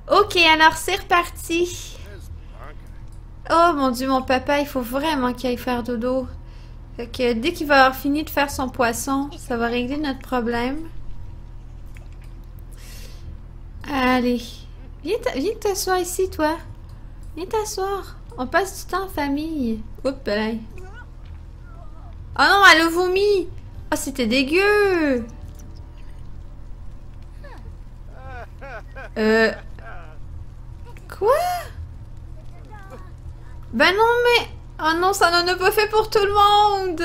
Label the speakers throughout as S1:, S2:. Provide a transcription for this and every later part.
S1: Ok, alors c'est reparti. Oh mon Dieu, mon papa, il faut vraiment qu'il aille faire dodo. Fait que dès qu'il va avoir fini de faire son poisson, ça va régler notre problème. Allez. Viens t'asseoir ici, toi. Viens t'asseoir. On passe du temps en famille. Oups, là. Oh non, elle a vomi. Oh, c'était dégueu. Quoi? Ben non, mais... Oh non, ça n'en a pas fait pour tout le monde.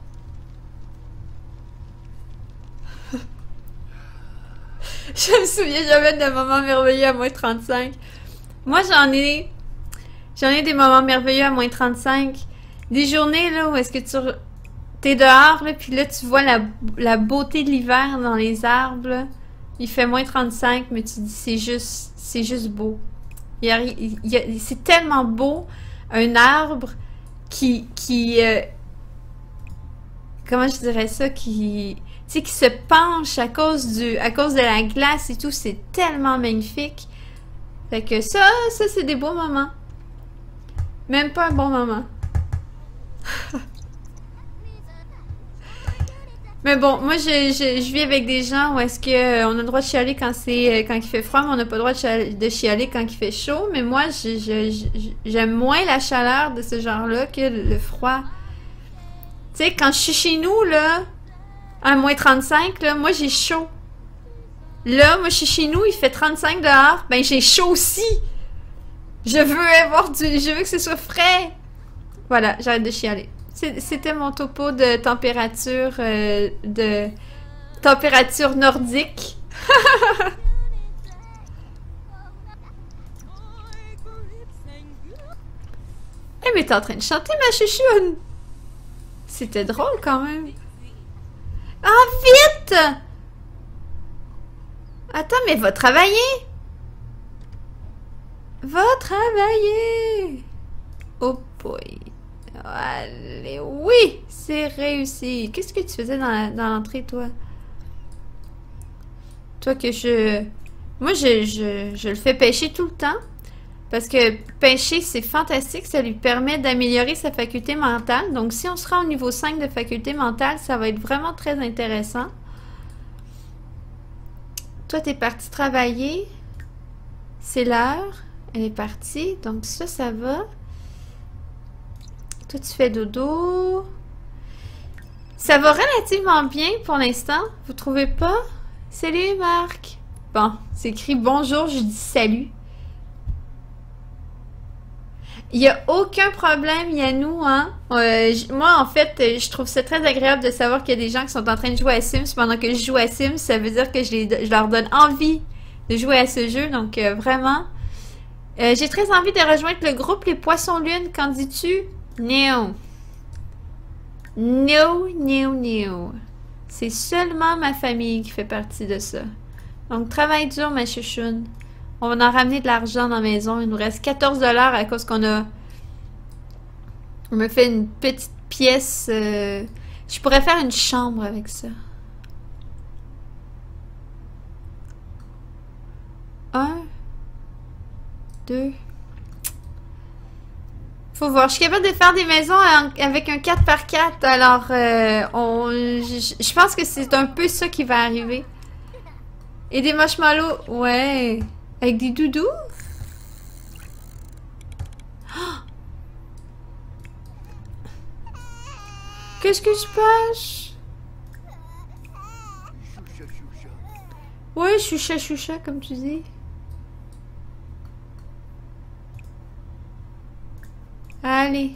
S1: Je me souviens jamais de moments merveilleux à moins 35. Moi, j'en ai des moments merveilleux à moins 35. Des journées, là, où est-ce que t'es dehors, là, puis là, tu vois la beauté de l'hiver dans les arbres, là. Il fait moins 35, mais tu dis, c'est juste beau. C'est tellement beau, un arbre comment je dirais ça, tu sais, qui se penche à cause de la glace et tout, c'est tellement magnifique. Fait que ça c'est des beaux moments. Même pas un bon moment. Mais bon, moi je vis avec des gens où est-ce que on a le droit de chialer quand il fait froid, mais on n'a pas le droit de chialer quand il fait chaud. Mais moi, j'aime moins la chaleur de ce genre-là que le froid. Tu sais, quand je suis chez nous, là, à moins 35, là, moi j'ai chaud. Là, moi je suis chez nous, il fait 35 dehors, ben j'ai chaud aussi. Je veux que ce soit frais. Voilà, j'arrête de chialer. C'était mon topo de température nordique. Eh, mais t'es en train de chanter, ma chouchoune. C'était drôle quand même. Ah, vite! Attends, mais va travailler. Va travailler. Oh boy. Allez, oui, c'est réussi. Qu'est-ce que tu faisais dans l'entrée, toi? Toi que moi, je le fais pêcher tout le temps. Parce que pêcher, c'est fantastique. Ça lui permet d'améliorer sa faculté mentale. Donc, si on se rend au niveau 5 de faculté mentale, ça va être vraiment très intéressant. Toi, t'es parti travailler. C'est l'heure. Elle est partie. Donc, ça va. Toi, tu fais dodo. Ça va relativement bien pour l'instant. Vous trouvez pas? Salut, Marc. Bon, c'est écrit bonjour, je dis salut. Il n'y a aucun problème, Yannou, hein? Moi, en fait, je trouve ça très agréable de savoir qu'il y a des gens qui sont en train de jouer à Sims pendant que je joue à Sims. Ça veut dire que je leur donne envie de jouer à ce jeu. Donc, vraiment. J'ai très envie de rejoindre le groupe Les Poissons Lunes. Qu'en dis-tu? Non. No, no, no. C'est seulement ma famille qui fait partie de ça. Donc, travaille dur, ma chouchoune. On va en ramener de l'argent dans la maison. Il nous reste 14 $ à cause qu'on a... On me fait une petite pièce. Je pourrais faire une chambre avec ça. 1, 2... Faut voir. Je suis capable de faire des maisons avec un 4x4. Alors, je pense que c'est un peu ça qui va arriver. Et des marshmallows. Ouais. Avec des doudous. Oh! Qu'est-ce que je passe? Ouais, choucha, choucha, comme tu dis. Allez.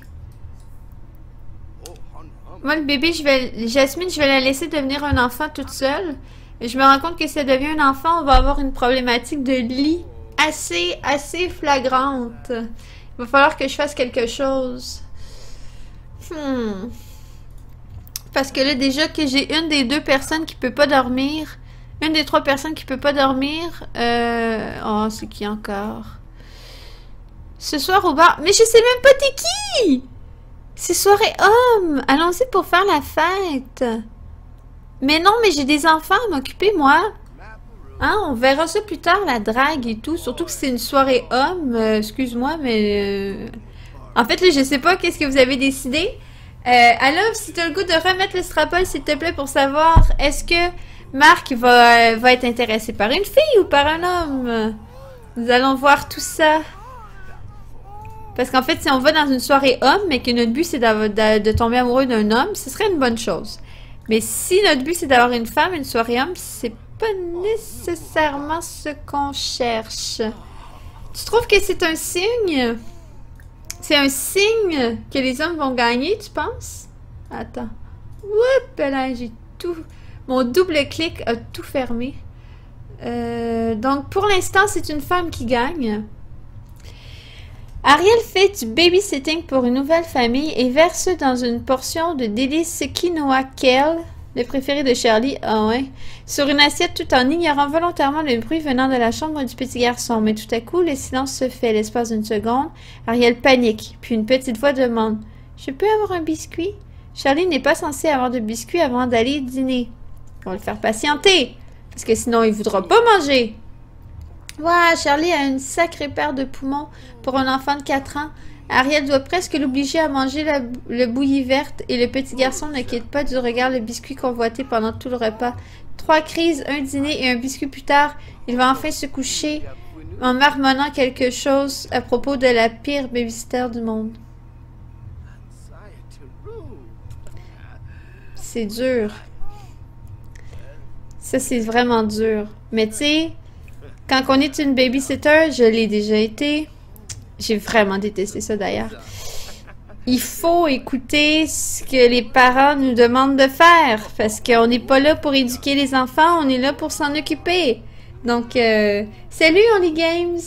S1: Moi, le bébé, Jasmine, je vais la laisser devenir un enfant toute seule. Et je me rends compte que si elle devient un enfant, on va avoir une problématique de lit assez flagrante. Il va falloir que je fasse quelque chose. Parce que là, déjà que j'ai une des 2 personnes qui peut pas dormir. Une des 3 personnes qui peut pas dormir. Oh, c'est qui encore? Ce soir au bar. Mais je sais même pas t'es qui! C'est soirée homme! Allons-y pour faire la fête! Mais non, mais j'ai des enfants à m'occuper, moi! Hein, on verra ça plus tard, la drague et tout. Surtout que c'est une soirée homme. Excuse-moi, mais... En fait, là, je sais pas qu'est-ce que vous avez décidé. Alors, si tu as le goût de remettre le strapol, s'il te plaît, pour savoir est-ce que Marc va être intéressé par une fille ou par un homme? Nous allons voir tout ça. Parce qu'en fait, si on va dans une soirée homme, mais que notre but c'est de tomber amoureux d'un homme, ce serait une bonne chose. Mais si notre but c'est d'avoir une femme, une soirée homme, c'est pas nécessairement ce qu'on cherche. Tu trouves que c'est un signe? C'est un signe que les hommes vont gagner, tu penses? Attends. Oups, là, j'ai tout... Mon double clic a tout fermé. Donc, pour l'instant, c'est une femme qui gagne. Ariel fait du babysitting pour une nouvelle famille et verse dans une portion de délices quinoa kale, le préféré de Charlie, ah ouais, sur une assiette tout en ignorant volontairement le bruit venant de la chambre du petit garçon. Mais tout à coup, le silence se fait. L'espace d'une seconde, Ariel panique, puis une petite voix demande « Je peux avoir un biscuit? » Charlie n'est pas censé avoir de biscuit avant d'aller dîner. On va le faire patienter, parce que sinon il voudra pas manger. Ouah, Charlie a une sacrée paire de poumons pour un enfant de 4 ans. Ariel doit presque l'obliger à manger le bouillie verte et le petit garçon ne quitte pas du regard le biscuit convoité pendant tout le repas. 3 crises, un dîner et un biscuit plus tard, il va enfin se coucher en marmonnant quelque chose à propos de la pire babysitter du monde. C'est dur. Ça, c'est vraiment dur. Mais tu sais... Quand on est une babysitter, je l'ai déjà été. J'ai vraiment détesté ça d'ailleurs. Il faut écouter ce que les parents nous demandent de faire. Parce qu'on n'est pas là pour éduquer les enfants, on est là pour s'en occuper. Donc, salut Only Games!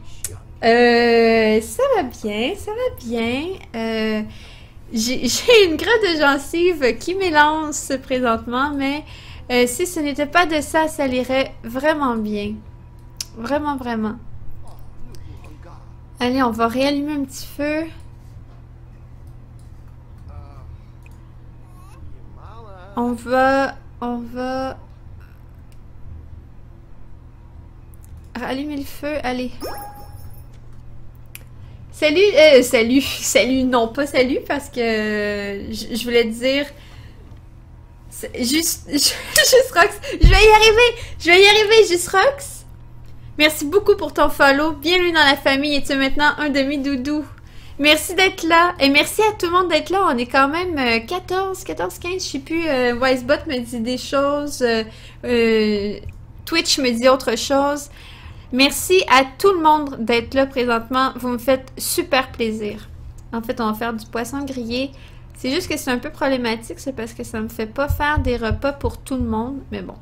S1: Ça va bien, ça va bien. J'ai une grotte de gencives qui m'élance présentement, mais si ce n'était pas de ça, ça irait vraiment bien. Vraiment, vraiment. Allez, on va réallumer un petit feu. On va rallumer le feu, allez. Salut, salut, non pas salut parce que je voulais te dire... Juste Rox, je vais y arriver, juste Rox. Merci beaucoup pour ton follow. Bienvenue dans la famille et tu es maintenant un demi-doudou. Merci d'être là. Et merci à tout le monde d'être là. On est quand même 14, 15, je sais plus. Wisebot me dit des choses. Twitch me dit autre chose. Merci à tout le monde d'être là présentement. Vous me faites super plaisir. En fait, on va faire du poisson grillé. C'est juste que c'est un peu problématique. C'est parce que ça me fait pas faire des repas pour tout le monde. Mais bon.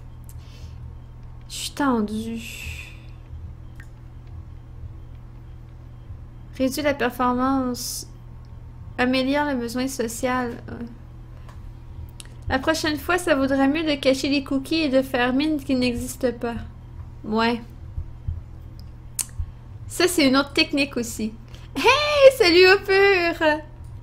S1: Je suis tendue. Réduit la performance. Améliore le besoin social. La prochaine fois, ça vaudrait mieux de cacher les cookies et de faire mine qu'ils n'existent pas. Ouais. Ça, c'est une autre technique aussi. Hey! Salut Hopper!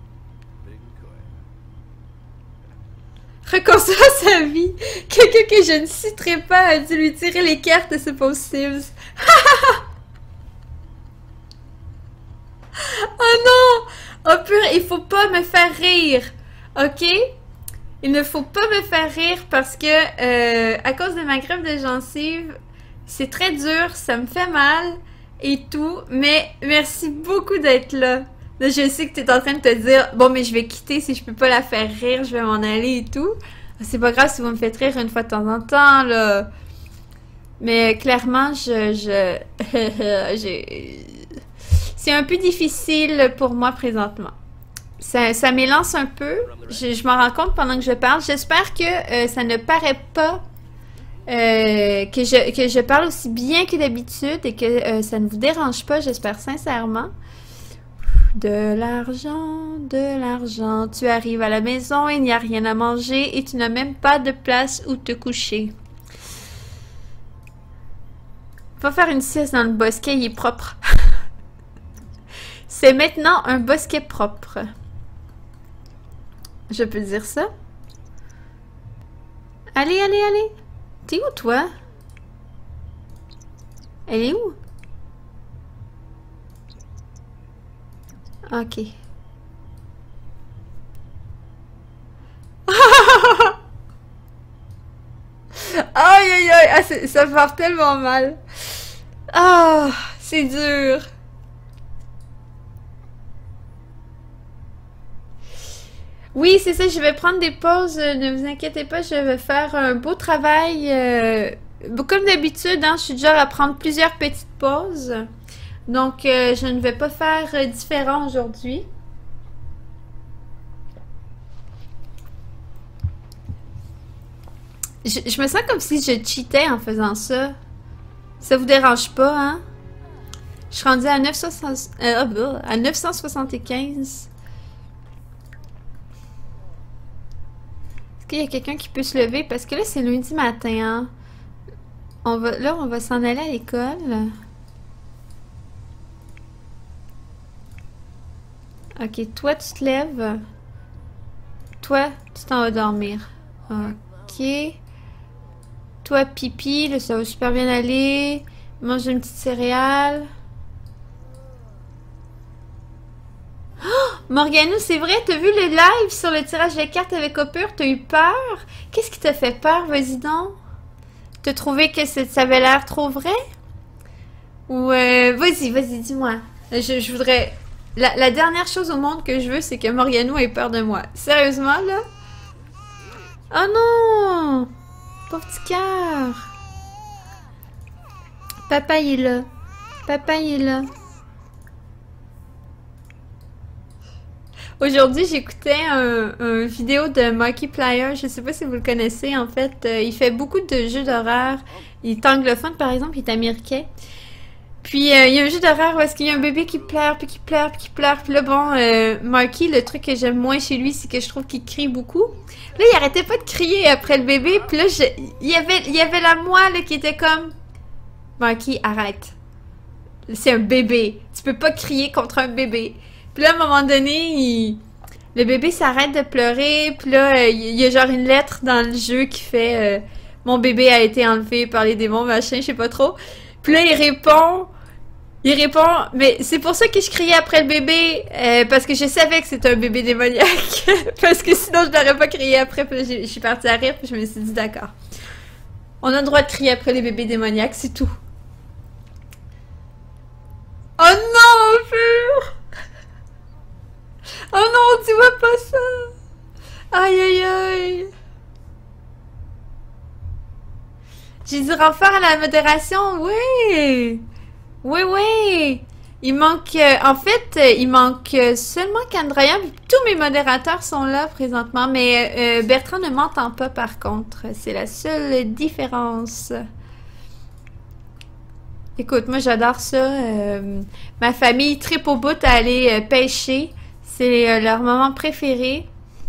S1: Reconstruire sa vie. Quelqu'un que je ne citerai pas a dû lui tirer les cartes de ce pauvre Sims. Oh non! Hopper, il faut pas me faire rire. Ok? Il ne faut pas me faire rire parce que à cause de ma greffe de gencive, c'est très dur, ça me fait mal et tout. Mais merci beaucoup d'être là. Là, je sais que tu es en train de te dire, bon, mais je vais quitter si je peux pas la faire rire, je vais m'en aller et tout. C'est pas grave si vous me faites rire une fois de temps en temps, là. Mais clairement, c'est un peu difficile pour moi présentement. Ça m'élance un peu. Je m'en rends compte pendant que je parle. J'espère que ça ne paraît pas que je parle aussi bien que d'habitude et que ça ne vous dérange pas, j'espère sincèrement. De l'argent. Tu arrives à la maison, il n'y a rien à manger et tu n'as même pas de place où te coucher. Va faire une sieste dans le bosquet, il est propre. C'est maintenant un bosquet propre. Je peux dire ça? Allez. T'es où, toi? Elle est où? Ok. Aïe aïe aïe, ah, ça part tellement mal. Ah, c'est dur. Oui, c'est ça, je vais prendre des pauses, ne vous inquiétez pas, je vais faire un beau travail. Comme d'habitude, hein, je suis du genre à prendre plusieurs petites pauses. Donc, je ne vais pas faire différent aujourd'hui. Je me sens comme si je cheatais en faisant ça. Ça vous dérange pas, hein? Je suis rendue à 975. Est-ce qu'il y a quelqu'un qui peut se lever? Parce que là, c'est lundi matin, hein? Là, on va s'en aller à l'école. Ok, toi, tu te lèves. Toi, tu t'en vas dormir. Ok. Toi, pipi, là, ça va super bien aller. Mange une petite céréale. Oh, Morgano, c'est vrai, t'as vu le live sur le tirage de cartes avec Opure? T'as eu peur? Qu'est-ce qui t'a fait peur? Vas-y donc. T'as trouvé que ça avait l'air trop vrai? Ou, vas-y, dis-moi. Je voudrais... La dernière chose au monde que je veux, c'est que Morgano ait peur de moi. Sérieusement, là? Oh non! Pauvre petit cœur! Papa, il est là. Papa, il est là. Aujourd'hui, j'écoutais un vidéo de Markiplier. Je sais pas si vous le connaissez. En fait, il fait beaucoup de jeux d'horreur. Il est anglophone, par exemple. Il est américain. Puis, il y a un jeu d'horreur où est-ce qu'il y a un bébé qui pleure, puis qui pleure, puis qui pleure. Puis là, bon, Marky, le truc que j'aime moins chez lui, c'est que je trouve qu'il crie beaucoup. Là, il arrêtait pas de crier après le bébé. Puis là, il y avait la moi, là, qui était comme... Marky, arrête. C'est un bébé. Tu peux pas crier contre un bébé. Puis là, à un moment donné, le bébé s'arrête de pleurer. Puis là, il y a genre une lettre dans le jeu qui fait mon bébé a été enlevé par les démons, machin, je sais pas trop. Puis là, il répond, mais c'est pour ça que je criais après le bébé, parce que je savais que c'était un bébé démoniaque. Parce que sinon, je n'aurais pas crié après. Puis là, je suis partie à rire, puis je me suis dit, d'accord. On a le droit de crier après les bébés démoniaques, c'est tout. Oh non, Opure! Oh non, tu vois pas ça! Aïe aïe aïe! J'ai dû refaire à la modération, oui! Oui, oui! Il manque... en fait, il manque seulement Candrayan. Tous mes modérateurs sont là présentement, mais Bertrand ne m'entend pas par contre. C'est la seule différence. Écoute, moi j'adore ça. Ma famille tripe au bout à aller pêcher. C'est leur moment préféré.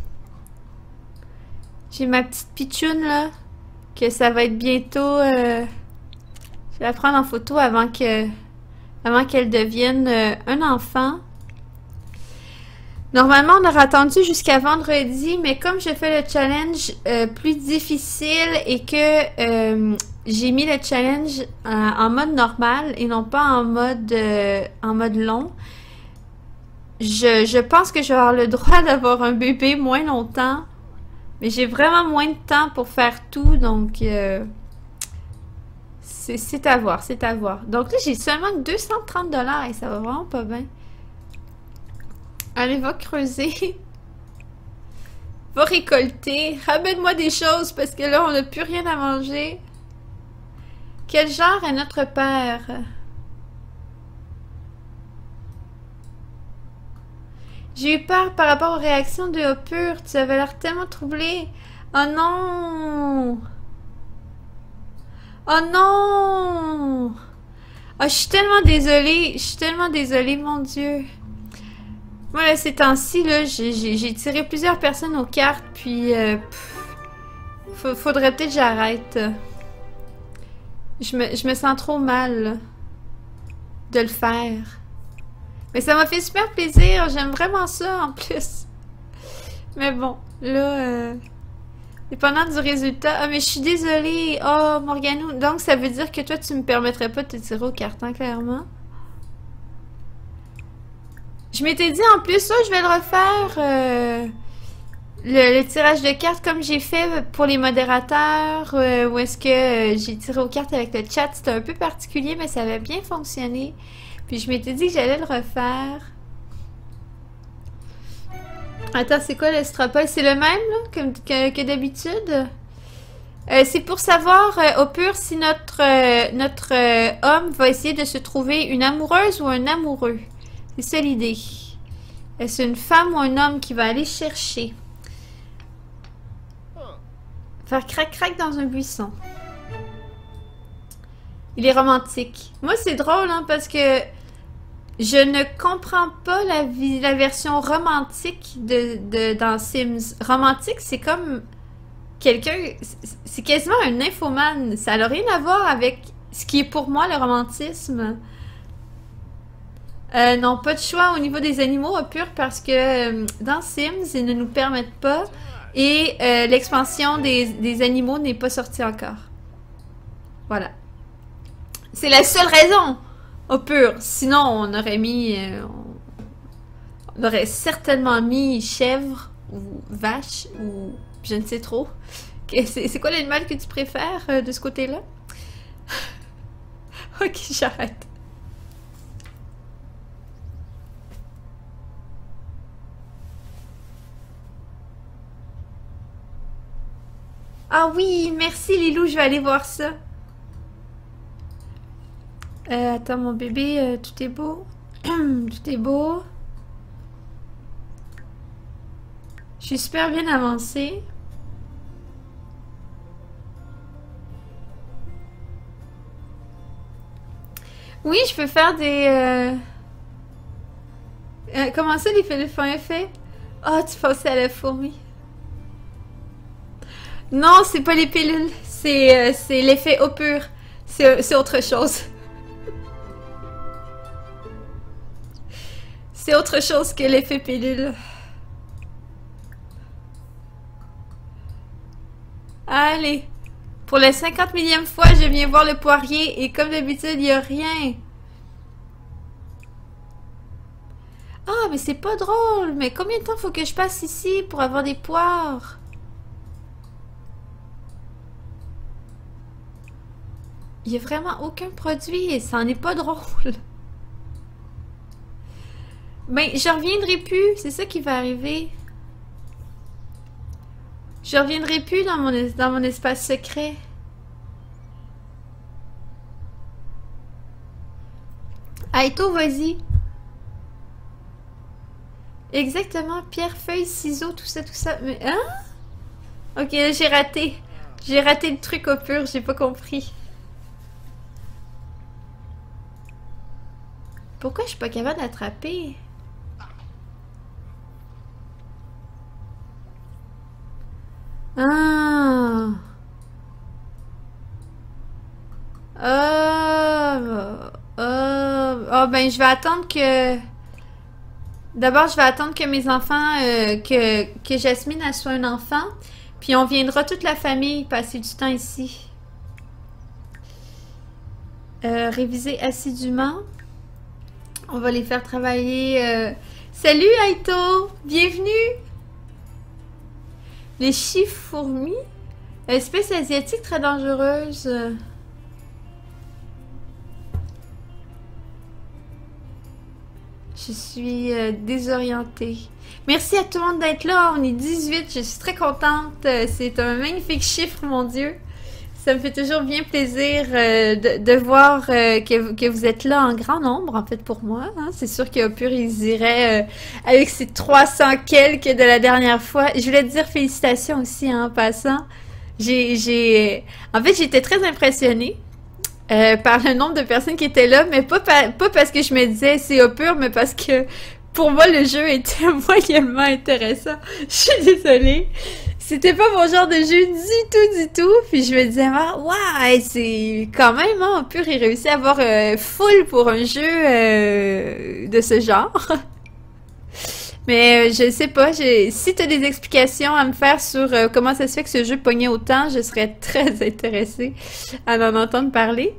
S1: J'ai ma petite pitchoune là. Que ça va être bientôt... je vais la prendre en photo avant qu'elle devienne un enfant. Normalement, on aurait attendu jusqu'à vendredi, mais comme je fais le challenge plus difficile et que j'ai mis le challenge en mode normal et non pas en mode long, je pense que je vais avoir le droit d'avoir un bébé moins longtemps. Mais j'ai vraiment moins de temps pour faire tout, donc c'est à voir, c'est à voir. Donc là, j'ai seulement 230 $ et ça va vraiment pas bien. Allez, va creuser. Va récolter. Ramène-moi des choses parce que là, on n'a plus rien à manger. Quel genre est notre père? J'ai eu peur par rapport aux réactions de Opure. Tu avais l'air tellement troublé. Oh non! Oh non! Oh, je suis tellement désolée. Je suis tellement désolée, mon Dieu. Moi, là, ces temps-ci, là, j'ai tiré plusieurs personnes aux cartes, puis... faudrait peut-être que j'arrête. Je me sens trop mal, là, de le faire. Mais ça m'a fait super plaisir. J'aime vraiment ça, en plus. Mais bon, là... Dépendant du résultat. Ah, mais je suis désolée. Oh, Morgano. Donc, ça veut dire que toi, tu me permettrais pas de te tirer au carton, clairement. Je m'étais dit, en plus, ça, je vais le refaire. Le tirage de cartes comme j'ai fait pour les modérateurs. Où est-ce que j'ai tiré aux cartes avec le chat. C'était un peu particulier, mais ça avait bien fonctionné. Puis, je m'étais dit que j'allais le refaire. Attends, c'est quoi l'estropole? C'est le même, là, que d'habitude? C'est pour savoir, au pur, si notre homme va essayer de se trouver une amoureuse ou un amoureux. C'est ça l'idée. Est-ce une femme ou un homme qui va aller chercher? Faire crac-crac dans un buisson. Il est romantique. Moi, c'est drôle, hein, parce que je ne comprends pas la version romantique dans Sims. Romantique, c'est comme quelqu'un... C'est quasiment un nymphomane. Ça n'a rien à voir avec ce qui est pour moi le romantisme. Non, pas de choix au niveau des animaux pur parce que dans Sims, ils ne nous permettent pas et l'expansion des animaux n'est pas sortie encore. Voilà. C'est la seule raison au pur. Sinon, on aurait mis... on aurait certainement mis chèvre ou vache ou je ne sais trop. C'est quoi l'animal que tu préfères de ce côté-là? Ok, j'arrête. Ah oui, merci Lilou, je vais aller voir ça. Attends, mon bébé, tout est beau. Tout est beau. Je suis super bien avancée. Oui, je peux faire des... comment ça, les fins effets? Oh, tu pensais à la fourmi. Non, c'est pas les pilules. C'est l'effet au pur. C'est autre chose. C'est autre chose que l'effet pilule. Allez. Pour la 50 millième fois, je viens voir le poirier et comme d'habitude, il n'y a rien. Ah, mais c'est pas drôle. Mais combien de temps faut que je passe ici pour avoir des poires? Il n'y a vraiment aucun produit et ça n'en est pas drôle. Ben, je reviendrai plus. C'est ça qui va arriver. Je reviendrai plus dans mon espace secret. Aito, vas-y. Exactement. Pierre, feuille, ciseaux, tout ça, tout ça. Mais, hein? Ok, j'ai raté. J'ai raté le truc au pur, j'ai pas compris. Pourquoi je suis pas capable d'attraper? Ah. Oh, ben je vais attendre que... D'abord, je vais attendre que mes enfants... que Jasmine elle soit un enfant. Puis on viendra toute la famille passer du temps ici. Réviser assidûment. On va les faire travailler... Salut Aito! Bienvenue! Les chiffourmis? Espèce asiatique très dangereuse. Je suis désorientée. Merci à tout le monde d'être là. On est 18. Je suis très contente. C'est un magnifique chiffre, mon Dieu. Ça me fait toujours bien plaisir de voir que vous êtes là en grand nombre, en fait, pour moi. Hein. C'est sûr qu'au pur, ils iraient avec ces 300 quelques de la dernière fois. Je voulais te dire félicitations aussi, hein, en passant. En fait, j'étais très impressionnée par le nombre de personnes qui étaient là, mais pas parce que je me disais c'est au pur, mais parce que pour moi, le jeu était moyennement intéressant. Je suis désolée. C'était pas mon genre de jeu du tout. Puis je me disais, ah, ouais, c'est quand même, hein, pur, il réussit à avoir full pour un jeu de ce genre. Mais je sais pas, si t'as des explications à me faire sur comment ça se fait que ce jeu pognait autant, je serais très intéressée à en entendre parler.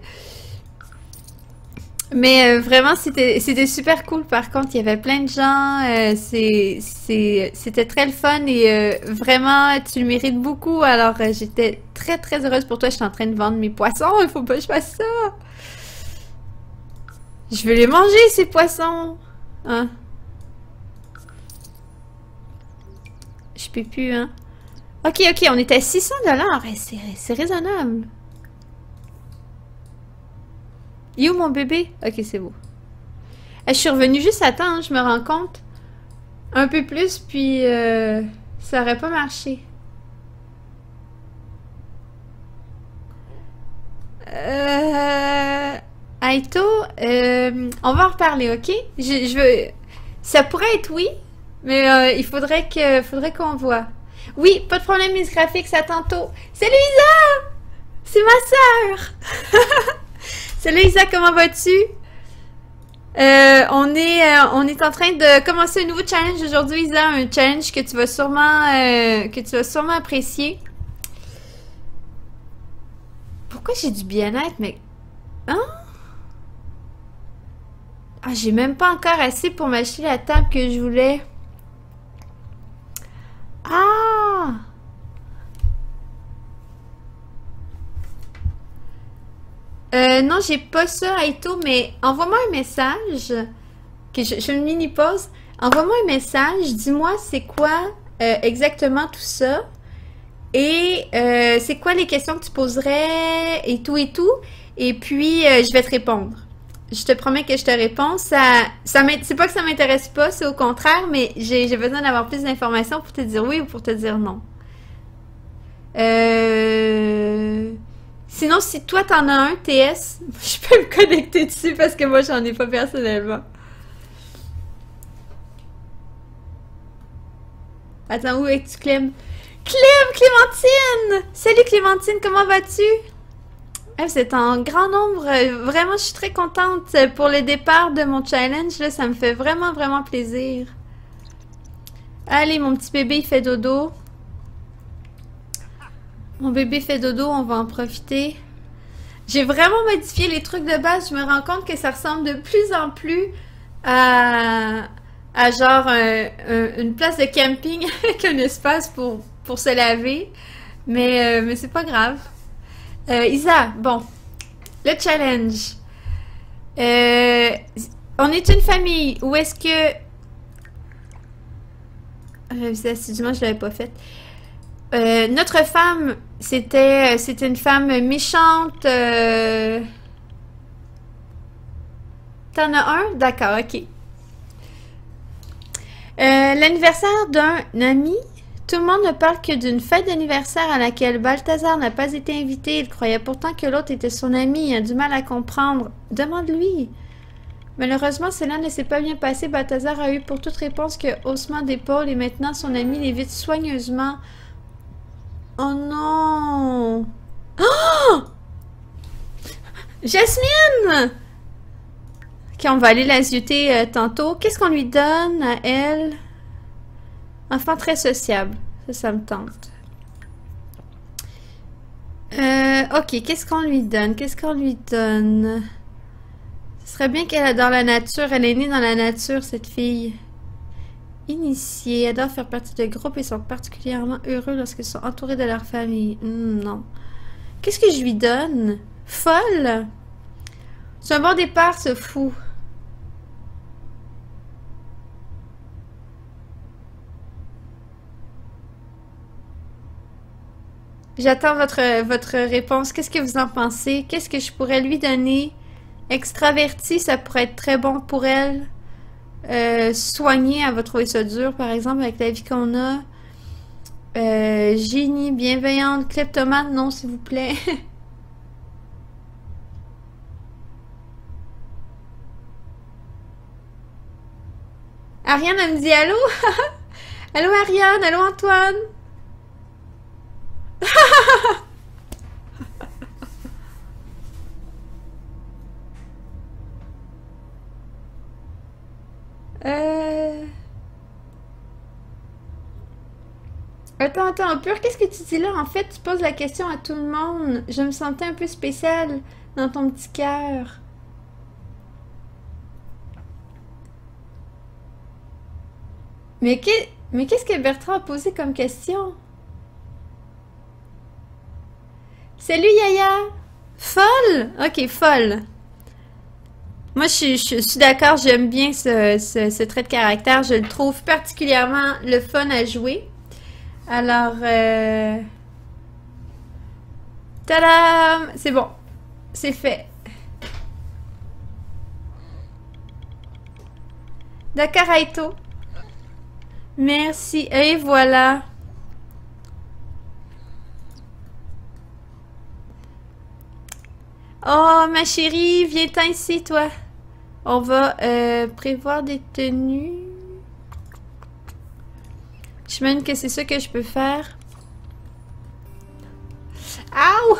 S1: Mais vraiment, c'était super cool. Par contre, il y avait plein de gens. C'était très le fun et vraiment, tu le mérites beaucoup. Alors, j'étais très très heureuse pour toi. Je suis en train de vendre mes poissons. Il faut pas que je fasse ça. Je vais les manger, ces poissons. Hein? Je peux plus, hein? Ok, ok, on est à 600 $. C'est raisonnable. Il est où mon bébé? Ok, c'est beau. Je suis revenue juste à temps, hein, je me rends compte. Un peu plus, puis ça aurait pas marché. Aito, on va en reparler, ok? Je veux... Ça pourrait être oui, mais il faudrait qu'on voit. Oui, pas de problème, Miss Graphics, à tantôt. Salut Isa! C'est ma sœur! Salut Isa, comment vas-tu? On est en train de commencer un nouveau challenge aujourd'hui, Isa, un challenge que tu vas sûrement apprécier. Pourquoi j'ai du bien-être, mais... Hein? Ah, j'ai même pas encore assez pour m'acheter la table que je voulais. Ah! Non, j'ai pas ça, Aito, mais envoie-moi un message. Que je me mini-pause. Envoie-moi un message. Dis-moi c'est quoi exactement tout ça. Et c'est quoi les questions que tu poserais et tout et tout. Et puis, je vais te répondre. Je te promets que je te réponds. C'est pas que ça m'intéresse pas, c'est au contraire, mais j'ai besoin d'avoir plus d'informations pour te dire oui ou pour te dire non. Sinon, si toi t'en as un, TS, je peux me connecter dessus parce que moi j'en ai pas personnellement. Attends, où es-tu, Clem? Clémentine! Salut Clémentine, comment vas-tu? Vous êtes en grand nombre. Vraiment, je suis très contente pour le départ de mon challenge. Là, ça me fait vraiment, vraiment plaisir. Allez, mon petit bébé, il fait dodo. Mon bébé fait dodo, on va en profiter. J'ai vraiment modifié les trucs de base. Je me rends compte que ça ressemble de plus en plus à genre une place de camping avec un espace pour se laver. Mais c'est pas grave. Isa, bon, le challenge. On est une famille. Où est-ce que... Assidûment, je l'avais pas faite. Notre femme, c'était une femme méchante. T'en as un? D'accord, ok. L'anniversaire d'un ami. Tout le monde ne parle que d'une fête d'anniversaire à laquelle Balthazar n'a pas été invité. Il croyait pourtant que l'autre était son ami. Il a du mal à comprendre. Demande-lui. Malheureusement, cela ne s'est pas bien passé. Balthazar a eu pour toute réponse que haussement d'épaule et maintenant son ami l'évite soigneusement. Oh non! Oh! Jasmine! Ok, on va aller la zioter tantôt. Qu'est-ce qu'on lui donne à elle? Enfant très sociable. Ça me tente. Ok, qu'est-ce qu'on lui donne? Qu'est-ce qu'on lui donne? Ce serait bien qu'elle adore la nature. Elle est née dans la nature, cette fille. Initiée, adore faire partie de groupes et sont particulièrement heureux lorsqu'ils sont entourés de leur famille. Non. Qu'est-ce que je lui donne? Folle? C'est un bon départ, ce fou. J'attends votre réponse. Qu'est-ce que vous en pensez? Qu'est-ce que je pourrais lui donner? Extraverti, ça pourrait être très bon pour elle. Soigner, elle va trouver ça dur, par exemple, avec la vie qu'on a. Génie, bienveillante, kleptomane, non, s'il vous plaît. Ariane, elle me dit allô? Allô Ariane, allô Antoine? Attends, Pur, qu'est-ce que tu dis là? En fait, tu poses la question à tout le monde. Je me sentais un peu spéciale dans ton petit cœur. Mais qu'est-ce que Bertrand a posé comme question? Salut Yaya! Folle? Ok, folle. Moi, je suis d'accord, j'aime bien ce trait de caractère. Je le trouve particulièrement le fun à jouer. Alors, tadam! C'est bon. C'est fait. D'accord, Aito. Merci. Et voilà. Oh, ma chérie, viens-t'en ici, toi. On va prévoir des tenues. J'imagine que c'est ça que je peux faire. Aouh!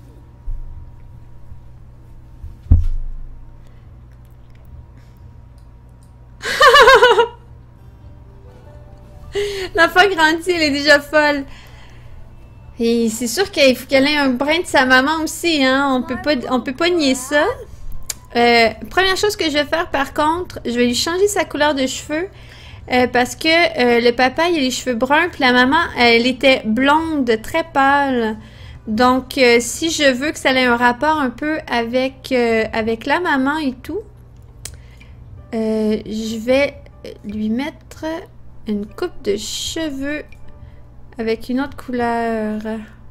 S1: L'enfant grandit, elle est déjà folle. Et c'est sûr qu'il faut qu'elle ait un brin de sa maman aussi, hein. On peut pas nier ça. Première chose que je vais faire par contre, je vais lui changer sa couleur de cheveux. Parce que le papa, il a les cheveux bruns, puis la maman, elle était blonde, très pâle. Donc, si je veux que ça ait un rapport un peu avec la maman et tout, je vais lui mettre une coupe de cheveux avec une autre couleur.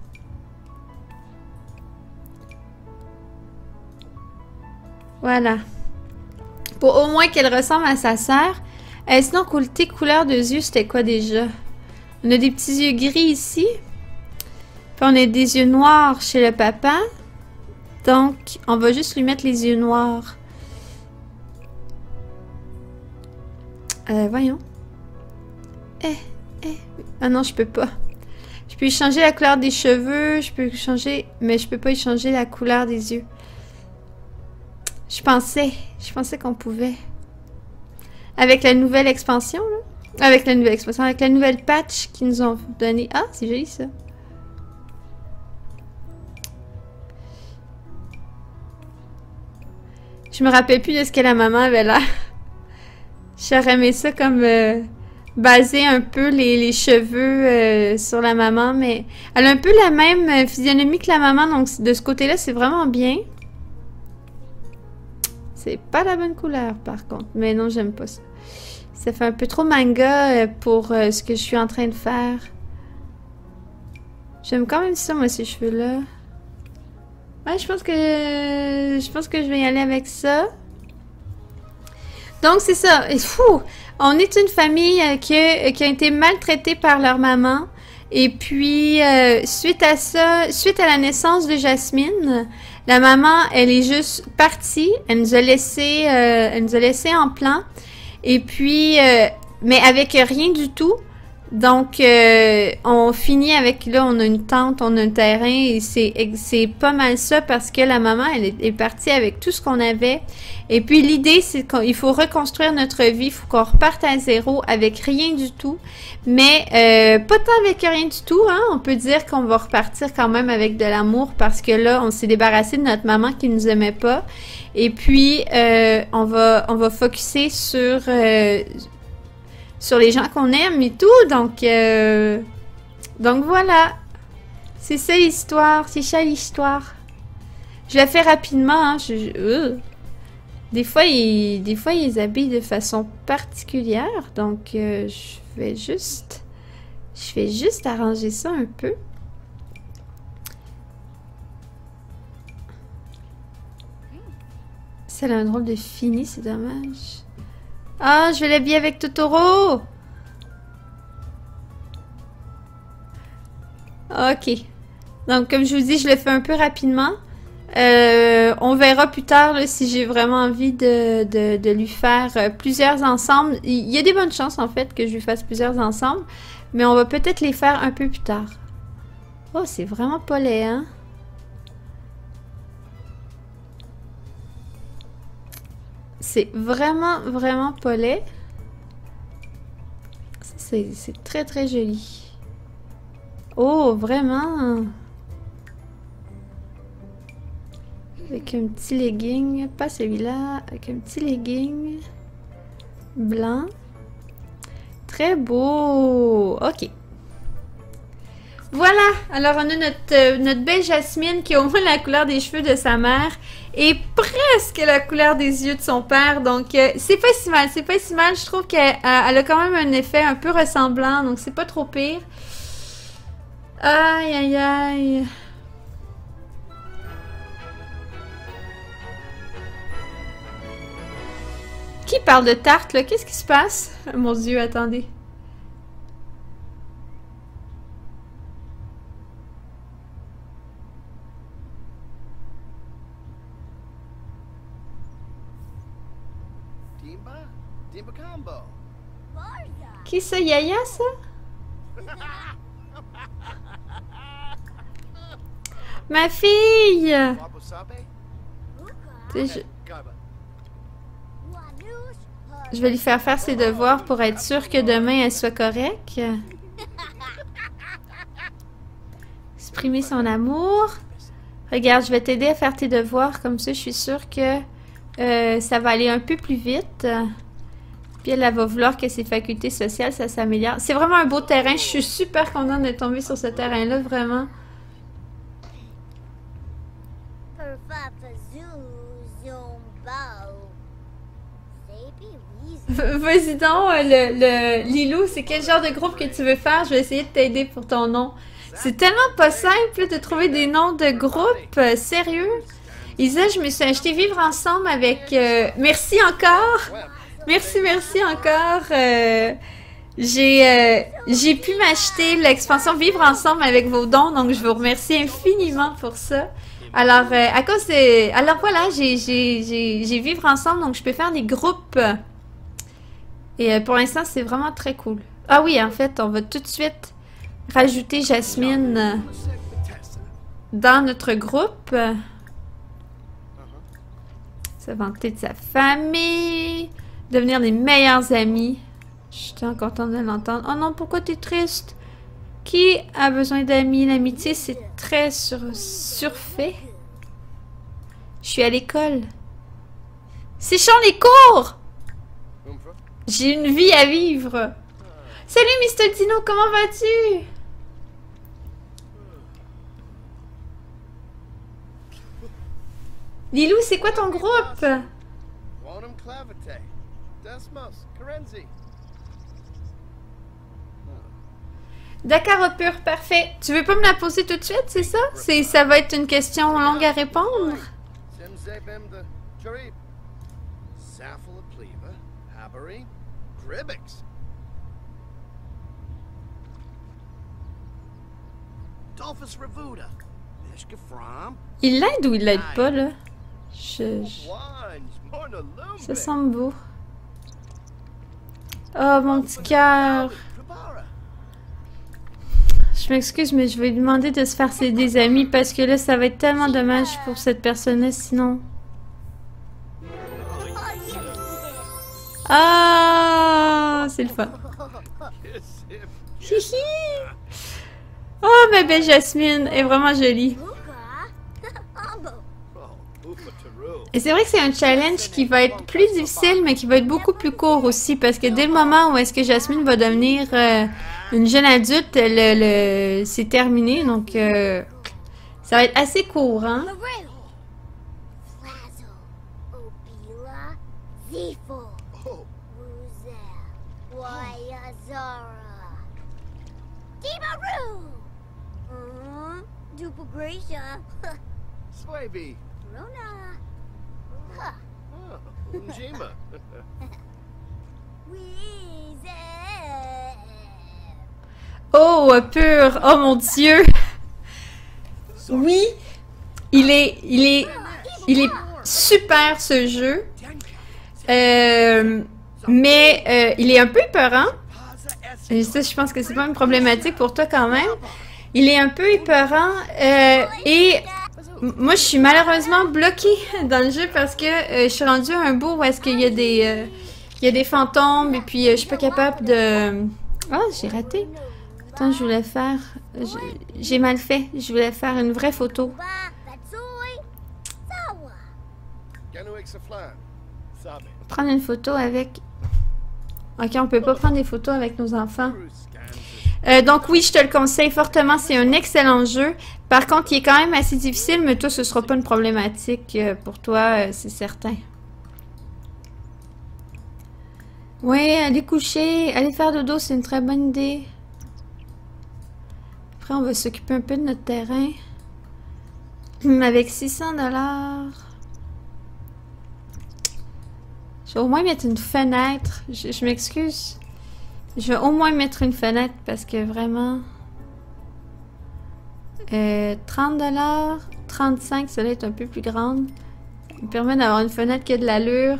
S1: Voilà. Pour au moins qu'elle ressemble à sa sœur. Sinon, côté couleur de yeux, c'était quoi déjà? On a des petits yeux gris ici. Puis on a des yeux noirs chez le papa. Donc, on va juste lui mettre les yeux noirs. Voyons. Ah non, je peux pas. Je peux y changer la couleur des cheveux. Je peux changer... Mais je peux pas y changer la couleur des yeux. Je pensais qu'on pouvait. Avec la nouvelle expansion, là. Avec la nouvelle patch qu'ils nous ont donné. Ah, c'est joli, ça. Je me rappelle plus de ce que la maman avait l'air. J'aurais aimé ça comme baser un peu les cheveux sur la maman, mais elle a un peu la même physionomie que la maman, donc de ce côté-là, c'est vraiment bien. C'est pas la bonne couleur, par contre. Mais non, j'aime pas ça. Ça fait un peu trop manga pour ce que je suis en train de faire. J'aime quand même ça, moi, ces cheveux-là. Ouais, je pense que je vais y aller avec ça. Donc, c'est ça. Et, fou! On est une famille qui a été maltraitée par leur maman. Et puis, suite à ça, suite à la naissance de Jasmine, la maman, elle est juste partie. Elle nous a laissé en plan. Et puis, mais avec rien du tout. Donc, on finit avec, là, on a une tente, on a un terrain, et c'est pas mal ça parce que la maman, elle est partie avec tout ce qu'on avait. Et puis, l'idée, c'est qu'il faut reconstruire notre vie, il faut qu'on reparte à zéro avec rien du tout. Mais, pas tant avec rien du tout, hein. On peut dire qu'on va repartir quand même avec de l'amour parce que là, on s'est débarrassé de notre maman qui nous aimait pas. Et puis, on va focusser sur les gens qu'on aime et tout, donc voilà. C'est ça l'histoire, c'est ça l'histoire. Je la fais rapidement, hein. Des fois, ils les habillent de façon particulière, donc je vais juste arranger ça un peu. Ça a un drôle de fini, c'est dommage. Ah, je vais l'habiller avec Totoro! Ok. Donc, comme je vous dis, je le fais un peu rapidement. On verra plus tard là, si j'ai vraiment envie de lui faire plusieurs ensemble. Il y a des bonnes chances, en fait, que je lui fasse plusieurs ensemble. Mais on va peut-être les faire un peu plus tard. Oh, c'est vraiment pas laid, hein? C'est vraiment, vraiment pas laid. C'est très, très joli. Oh, vraiment? Avec un petit legging. Pas celui-là. Avec un petit legging. Blanc. Très beau. OK. Voilà. Alors, on a notre belle Jasmine qui a au moins la couleur des cheveux de sa mère et presque la couleur des yeux de son père. Donc, c'est pas si mal. C'est pas si mal. Je trouve qu'elle a quand même un effet un peu ressemblant. Donc, c'est pas trop pire. Aïe, aïe, aïe. Qui parle de tarte, là? Qu'est-ce qui se passe? Mon Dieu, attendez. Qui ça, Yaya, ça? Ma fille! Je vais lui faire ses devoirs pour être sûre que demain elle soit correcte. Exprimer son amour. Regarde, je vais t'aider à faire tes devoirs, comme ça je suis sûre que ça va aller un peu plus vite. Puis elle va vouloir que ses facultés sociales, ça s'améliore. C'est vraiment un beau terrain. Je suis super contente de tomber sur ce terrain-là, vraiment. Vas-y donc, Lilou, c'est quel genre de groupe que tu veux faire? Je vais essayer de t'aider pour ton nom. C'est tellement pas simple de trouver des noms de groupes. Sérieux? Isa, je me suis acheté Vivre Ensemble avec... merci encore! Merci, merci encore. J'ai pu m'acheter l'expansion Vivre Ensemble avec vos dons, donc je vous remercie infiniment pour ça. Alors, à cause de... Alors voilà, j'ai Vivre Ensemble, donc je peux faire des groupes. Et pour l'instant, c'est vraiment très cool. Ah oui, en fait, on va tout de suite rajouter Jasmine dans notre groupe. Se vanter de sa famille. Devenir les meilleurs amis. Je suis tellement contente de l'entendre. Oh non, pourquoi t'es triste? Qui a besoin d'amis? L'amitié, c'est très surfait. Je suis à l'école. C'est chiant les cours! J'ai une vie à vivre. Salut Mr. Dino, comment vas-tu? Lilou, c'est quoi ton groupe? D'accord, pur, parfait. Tu veux pas me la poser tout de suite, c'est ça? Ça va être une question longue à répondre. Il l'aide ou il l'aide pas, là? Ça semble beau. Oh, mon petit cœur. Je m'excuse, mais je vais lui demander de se faire des amis parce que là, ça va être tellement dommage pour cette personne-là, sinon. Ah, c'est le fun. Hihi. Oh, ma belle Jasmine est vraiment jolie. Et c'est vrai que c'est un challenge qui va être plus difficile, mais qui va être beaucoup plus court aussi, parce que dès le moment où est-ce que Jasmine va devenir une jeune adulte, c'est terminé, donc ça va être assez court, hein? Oh, pur! Oh mon Dieu! Oui, il est super ce jeu, mais il est un peu épeurant. Et ça, je pense que c'est pas une problématique pour toi quand même. Il est un peu épeurant et moi, je suis malheureusement bloquée dans le jeu parce que je suis rendue à un bout où est-ce qu'il y a des fantômes et puis je suis pas capable de... Ah, j'ai raté. Attends, je voulais faire... J'ai mal fait. Je voulais faire une vraie photo. Prendre une photo avec... Ok, on peut pas prendre des photos avec nos enfants. Donc oui, je te le conseille fortement. C'est un excellent jeu. Par contre, il est quand même assez difficile, mais toi, ce sera pas une problématique pour toi, c'est certain. Oui, aller coucher, aller faire dodo, c'est une très bonne idée. Après, on va s'occuper un peu de notre terrain. Avec 600$. Je vais au moins mettre une fenêtre. Je m'excuse. Je vais au moins mettre une fenêtre parce que vraiment... 30$, 35$, ça va être un peu plus grande. Ça me permet d'avoir une fenêtre qui a de l'allure.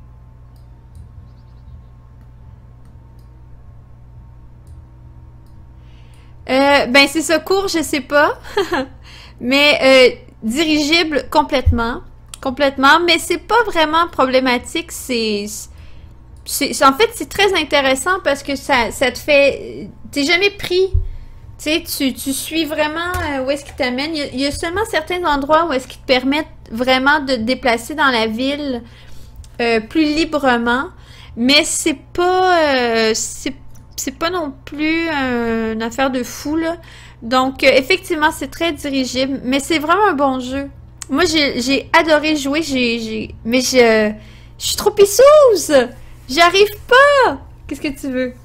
S1: Ben c'est ça, court, je sais pas. Mais dirigible complètement. Complètement. Mais c'est pas vraiment problématique. En fait, c'est très intéressant parce que ça te fait... T'es jamais pris. Tu sais, tu suis vraiment où est-ce qu'il t'amène. Il y a seulement certains endroits où est-ce qu'ils te permettent vraiment de te déplacer dans la ville plus librement. Mais c'est pas... c'est pas non plus une affaire de fou, là. Donc, effectivement, c'est très dirigible. Mais c'est vraiment un bon jeu. Moi, j'ai adoré jouer. Mais je suis trop pissouse! J'y arrive pas! Qu'est-ce que tu veux?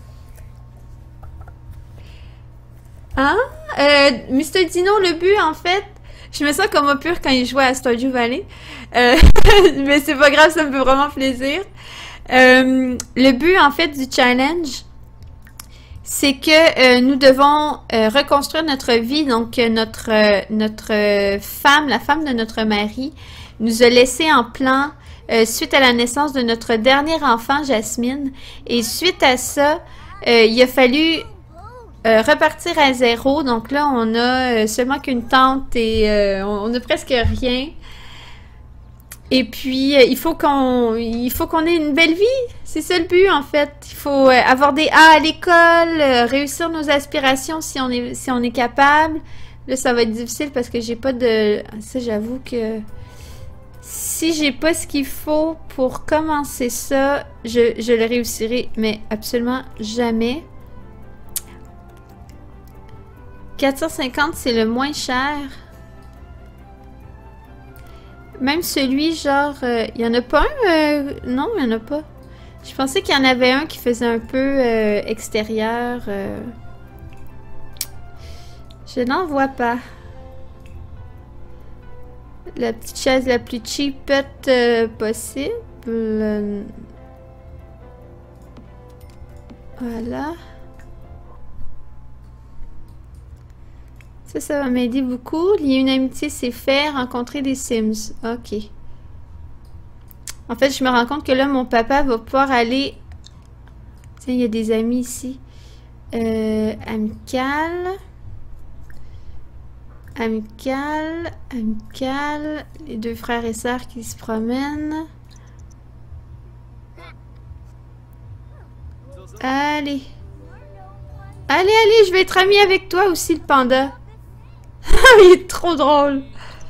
S1: Hein? Mr. Dino, le but, en fait... Je me sens comme un pur quand il jouait à Stardew Valley. Mais c'est pas grave, ça me fait vraiment plaisir. Le but, en fait, du challenge... c'est que nous devons reconstruire notre vie. Donc, notre femme, la femme de notre mari, nous a laissé en plan suite à la naissance de notre dernier enfant, Jasmine. Et suite à ça, il a fallu repartir à zéro. Donc là, on a seulement qu'une tente et on a presque rien. Et puis, il faut qu'on ait une belle vie. C'est ça le but, en fait. Il faut avoir des A à l'école, réussir nos aspirations si on est capable. Là, ça va être difficile parce que j'ai pas de... Ça, j'avoue que... Si j'ai pas ce qu'il faut pour commencer ça, je le réussirai, mais absolument jamais. 450, c'est le moins cher. Même celui, genre, il y en a pas un? Non, il y en a pas. Je pensais qu'il y en avait un qui faisait un peu extérieur. Je n'en vois pas. La petite chaise la plus cheapette possible. Voilà. Ça va m'aider beaucoup. Lier une amitié, c'est faire. Rencontrer des Sims. Ok. En fait, je me rends compte que là, mon papa va pouvoir aller... Tiens, il y a des amis ici. Amical. Amical. Amical. Les deux frères et sœurs qui se promènent. Allez. Allez, allez, je vais être amie avec toi aussi, le panda. Il est trop drôle.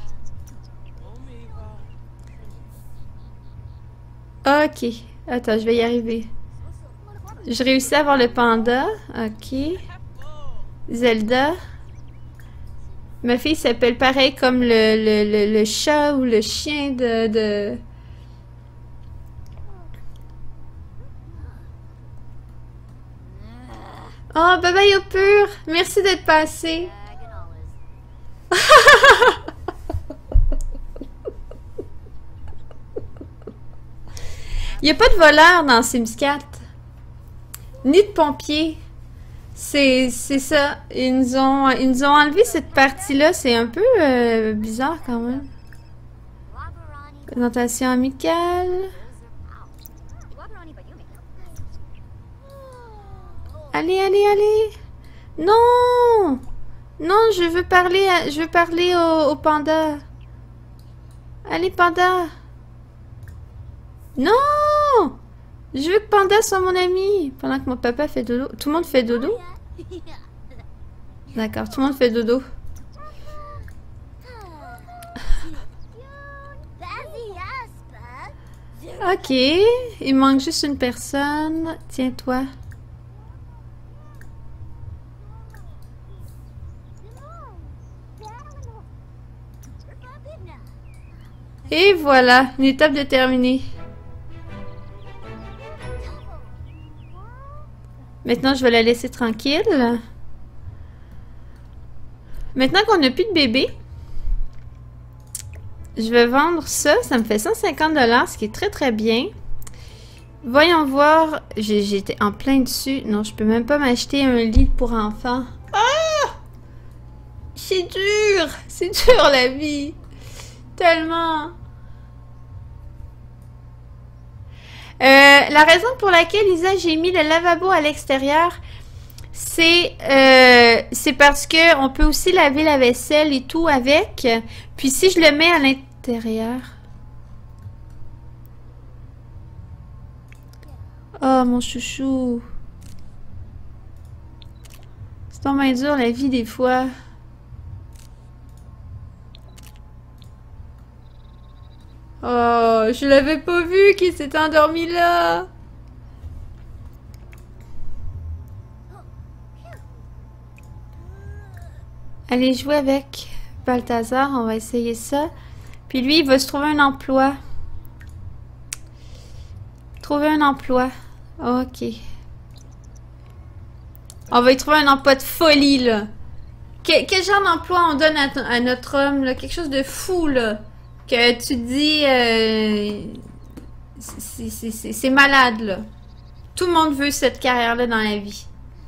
S1: Ok. Attends, je vais y arriver. Je réussis à avoir le panda. Ok. Zelda. Ma fille s'appelle pareil comme le chat ou le chien de... Oh, bye bye au pur. Merci d'être passé. Il n'y a pas de voleur dans Sims 4. Ni de pompier. C'est ça. Ils nous ont enlevé cette partie-là. C'est un peu bizarre quand même. Présentation amicale. Allez, allez, allez. Non! Non, je veux parler au panda. Allez, panda. Non! Je veux que Panda soit mon ami. Pendant que mon papa fait dodo. Tout le monde fait dodo? D'accord, tout le monde fait dodo. Ok, il manque juste une personne. Tiens-toi. Et voilà, une étape de terminée. Maintenant, je vais la laisser tranquille. Maintenant qu'on n'a plus de bébé, je vais vendre ça. Ça me fait 150 $, ce qui est très très bien. Voyons voir. J'étais en plein dessus. Non, je peux même pas m'acheter un lit pour enfants. Ah! C'est dur! C'est dur la vie! Tellement! La raison pour laquelle, Lisa, j'ai mis le lavabo à l'extérieur, c'est parce que on peut aussi laver la vaisselle et tout avec. Puis si je le mets à l'intérieur... Oh, mon chouchou. C'est tellement dur la vie des fois. Oh, je l'avais pas vu qu'il s'était endormi là. Allez jouer avec Balthazar, on va essayer ça. Puis lui, il va se trouver un emploi. Trouver un emploi. Ok. On va y trouver un emploi de folie, là. Quel genre d'emploi on donne à notre homme, là? Quelque chose de fou, là. Que tu dis... c'est malade, là. Tout le monde veut cette carrière-là dans la vie.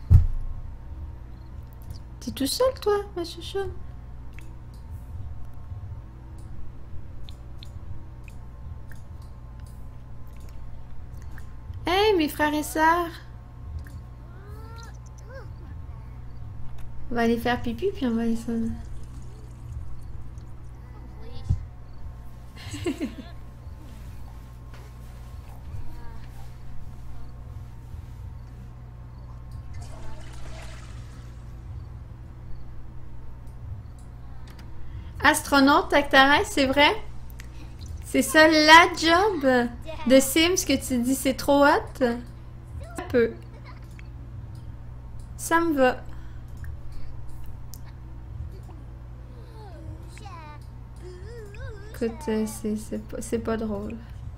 S1: T'es tout seul, toi, ma chouchou? Hey, mes frères et sœurs! On va aller faire pipi, puis on va aller sonner. Astronaute, Actarès, c'est vrai? C'est ça la job de Sims que tu dis c'est trop hot? Un peu. Ça me va. Écoute, c'est pas drôle.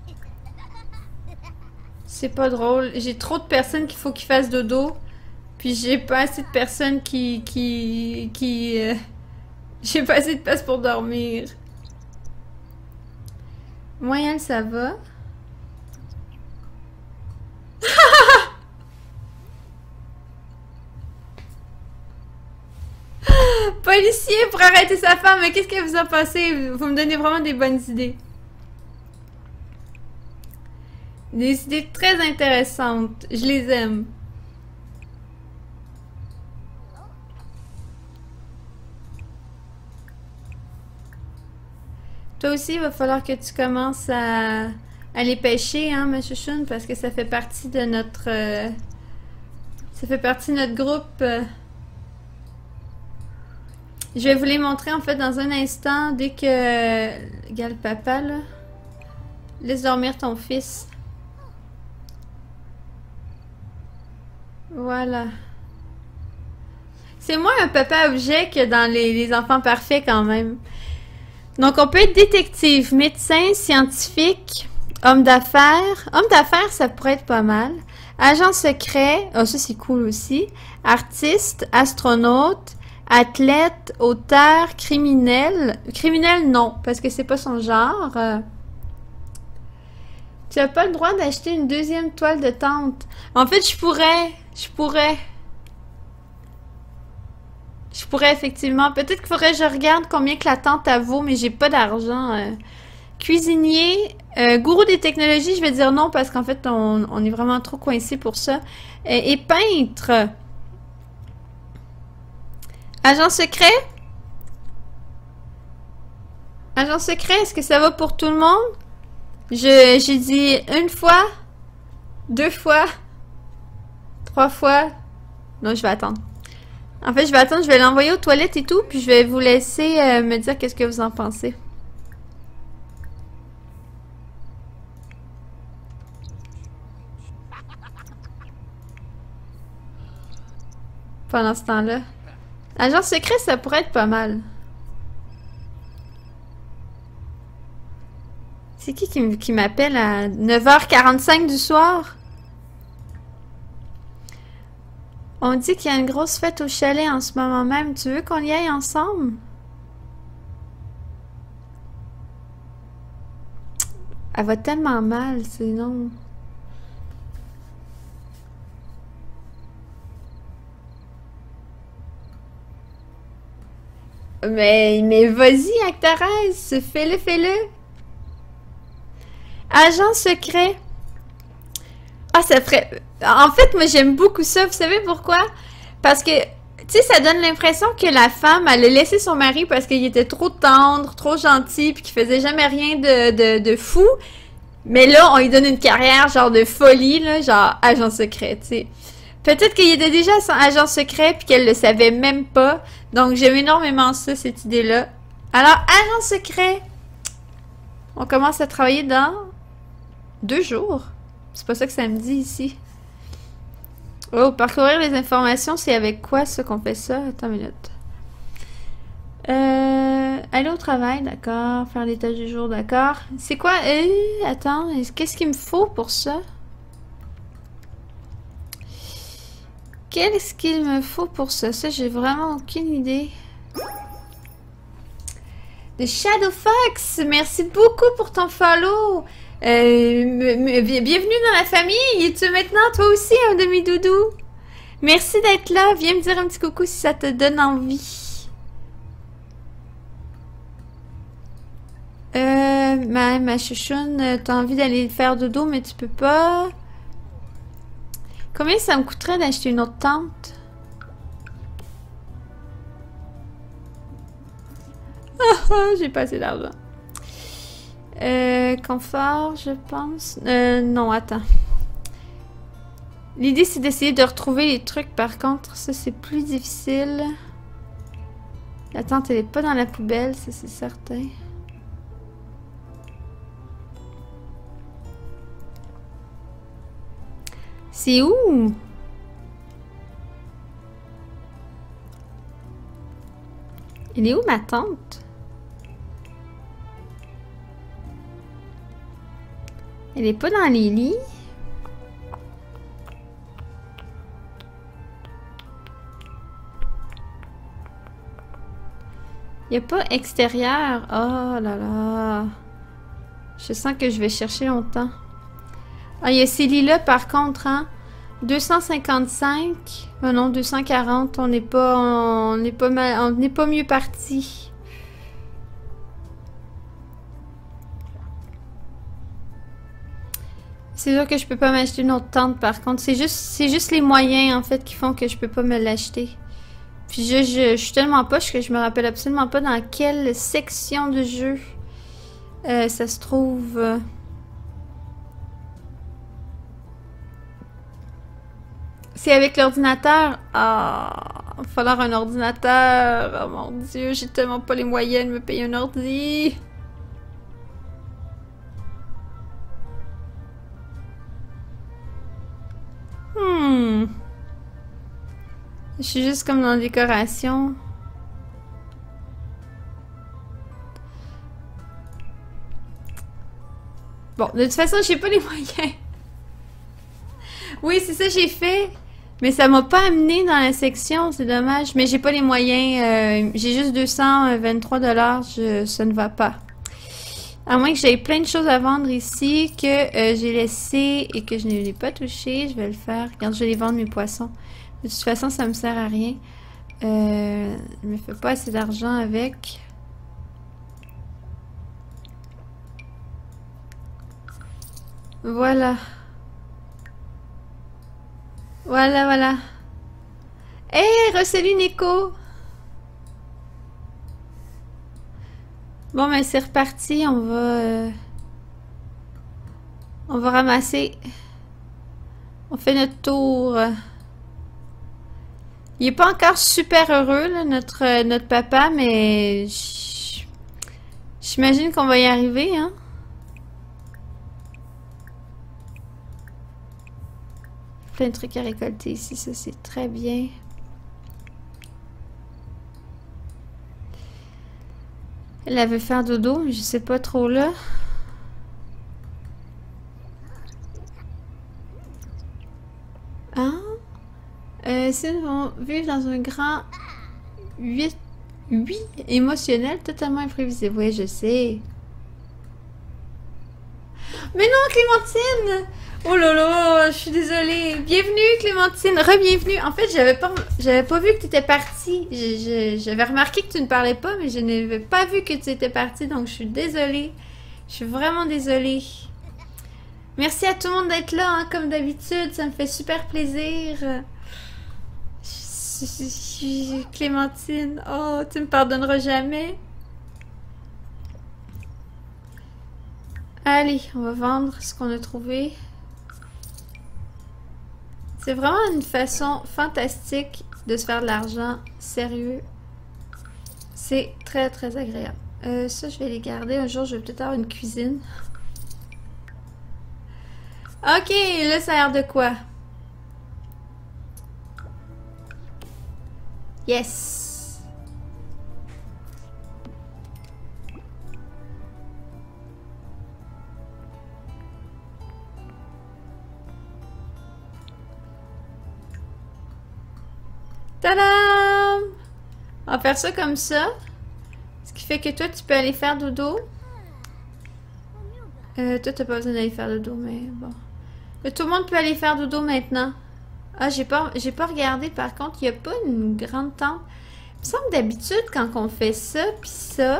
S1: C'est pas drôle. J'ai trop de personnes qu'il faut qu'ils fassent dodo. Puis j'ai pas assez de personnes j'ai pas assez de place pour dormir. Moyen, ça va. Policier pour arrêter sa femme, mais qu'est-ce que vous en pensez? Vous me donnez vraiment des bonnes idées. Des idées très intéressantes. Je les aime. Toi aussi, il va falloir que tu commences à aller pêcher, hein, ma chouchoune, parce que ça fait partie de notre... ça fait partie de notre groupe. Je vais vous les montrer, en fait, dans un instant, dès que... Regarde, papa, là. Laisse dormir ton fils. Voilà. C'est moins un papa objet que dans les enfants parfaits, quand même. Donc, on peut être détective, médecin, scientifique, homme d'affaires. Homme d'affaires, ça pourrait être pas mal. Agent secret, oh, ça c'est cool aussi. Artiste, astronaute, athlète, auteur, criminel. Criminel, non, parce que c'est pas son genre. Tu n'as pas le droit d'acheter une deuxième toile de tente. En fait, je pourrais effectivement. Peut-être qu'il faudrait que je regarde combien que la tente elle vaut, mais j'ai pas d'argent. Cuisinier, gourou des technologies, je vais dire non parce qu'en fait, on est vraiment trop coincé pour ça. Et peintre. Agent secret? Agent secret, est-ce que ça va pour tout le monde? J'ai dit une fois, 2 fois, 3 fois. Non, je vais attendre. En fait, je vais attendre, je vais l'envoyer aux toilettes et tout, puis je vais vous laisser me dire qu'est-ce que vous en pensez. Pendant ce temps-là. Agent secret, ça pourrait être pas mal. C'est qui m'appelle à 9h45 du soir? On dit qu'il y a une grosse fête au chalet en ce moment même. Tu veux qu'on y aille ensemble? Elle va tellement mal, c'est non. Mais vas-y, Actarès, fais-le, fais-le. Agent secret. Ah, ça ferait... En fait, moi, j'aime beaucoup ça. Vous savez pourquoi? Parce que, tu sais, ça donne l'impression que la femme, elle a laissé son mari parce qu'il était trop tendre, trop gentil, puis qu'il faisait jamais rien de fou. Mais là, on lui donne une carrière, genre de folie, là, genre agent secret, tu sais. Peut-être qu'il était déjà son agent secret, puis qu'elle le savait même pas. Donc, j'aime énormément ça, cette idée-là. Alors, agent secret. On commence à travailler dans 2 jours. C'est pas ça que ça me dit ici. Oh, parcourir les informations, c'est avec quoi ça qu'on fait ça? Attends une minute. Aller au travail, d'accord. Faire les tâches du jour, d'accord. C'est quoi? Attends, qu'est-ce qu'il me faut pour ça? Qu'est-ce qu'il me faut pour ça? Ça, j'ai vraiment aucune idée. The Shadow Fox, merci beaucoup pour ton follow. Bienvenue dans la famille. Es-tu maintenant toi aussi un demi-doudou? Merci d'être là. Viens me dire un petit coucou si ça te donne envie. Ma chouchoune, t'as envie d'aller faire dodo, mais tu peux pas. Combien ça me coûterait d'acheter une autre tente? J'ai pas assez d'argent. Confort, je pense. Non, attends. L'idée, c'est d'essayer de retrouver les trucs. Par contre, ça, c'est plus difficile. La tente, elle est pas dans la poubelle, ça, c'est certain. C'est où? Il est où ma tente? Elle est pas dans les lits? Il n'y a pas extérieur. Oh là là. Je sens que je vais chercher longtemps. Ah, il y a ces lits-là, par contre, hein. 255. Oh non, 240. On n'est pas mal, on n'est pas mieux parti. C'est sûr que je peux pas m'acheter une autre tente, par contre. C'est juste les moyens, en fait, qui font que je peux pas me l'acheter. Puis je suis tellement poche que je me rappelle absolument pas dans quelle section de jeu ça se trouve. C'est avec l'ordinateur. Ah, il va falloir un ordinateur. Oh mon Dieu, j'ai tellement pas les moyens de me payer un ordi. Je suis juste comme dans la décoration. Bon, de toute façon, j'ai pas les moyens. Oui, c'est ça j'ai fait. Mais ça m'a pas amené dans la section, c'est dommage. Mais j'ai pas les moyens. J'ai juste 223 $. Ça ne va pas. À moins que j'aie plein de choses à vendre ici que j'ai laissé et que je ne l'ai pas touché. Je vais le faire. Regarde, je vais les vendre mes poissons. De toute façon, ça me sert à rien. Je me fais pas assez d'argent avec. Voilà. Voilà, voilà. Hey, re-salut Nico! Bon, ben c'est reparti. On va ramasser. On fait notre tour. Il est pas encore super heureux, là, notre papa, mais j'imagine qu'on va y arriver, hein. Plein de trucs à récolter ici, ça c'est très bien. Elle veut faire dodo, mais je sais pas trop là. Hein? Si nous vont vivre dans un grand 8 émotionnel totalement imprévisible. Oui, je sais. Mais non, Clémentine! Oh là là, je suis désolée. Bienvenue, Clémentine. Re-bienvenue. En fait, j'avais pas vu que tu étais partie. J'avais remarqué que tu ne parlais pas, mais je n'avais pas vu que tu étais partie, donc je suis désolée. Je suis vraiment désolée. Merci à tout le monde d'être là, hein, comme d'habitude. Ça me fait super plaisir. Clémentine, oh, tu me pardonneras jamais. Allez, on va vendre ce qu'on a trouvé. C'est vraiment une façon fantastique de se faire de l'argent. Sérieux. C'est très, très agréable. Ça, je vais les garder. Un jour, je vais peut-être avoir une cuisine. Ok, là, ça a l'air de quoi? Yes! Tadam! On va faire ça comme ça. Ce qui fait que toi, tu peux aller faire dodo. Toi, t'as pas besoin d'aller faire dodo, mais bon. Tout le monde peut aller faire dodo maintenant. Ah, j'ai pas regardé. Par contre, il n'y a pas une grande tente. Il me semble d'habitude, quand on fait ça, puis ça...